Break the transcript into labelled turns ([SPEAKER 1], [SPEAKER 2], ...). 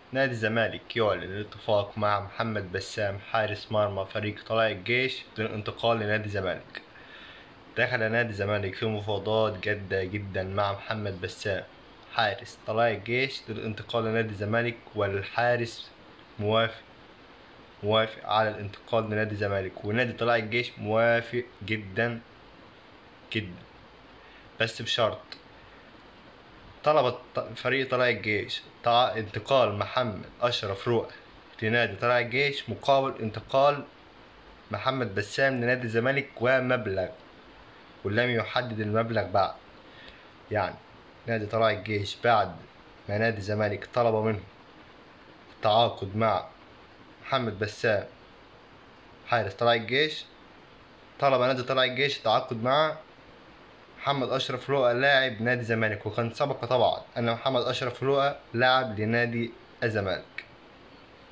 [SPEAKER 1] نادي الزمالك يعلن الاتفاق مع محمد بسام حارس مرمى فريق طلائع الجيش للانتقال لنادي الزمالك. دخل نادي الزمالك في مفاوضات جادة جدا مع محمد بسام حارس طلائع الجيش للانتقال لنادي الزمالك، والحارس موافق على الانتقال لنادي الزمالك، ونادي طلائع الجيش موافق جدا جدا، بس بشرط. طلب فريق طلائع الجيش انتقال محمد أشرف رؤى لنادي طلائع الجيش مقابل انتقال محمد بسام لنادي الزمالك ومبلغ، ولم يحدد المبلغ بعد. يعني نادي طلائع الجيش بعد ما نادي الزمالك طلب منه التعاقد مع محمد بسام حارس طلائع الجيش، طلب نادي طلائع الجيش التعاقد مع محمد أشرف رؤى لاعب نادي الزمالك، وكان سبق طبعا أن محمد أشرف رؤى لاعب لنادي الزمالك.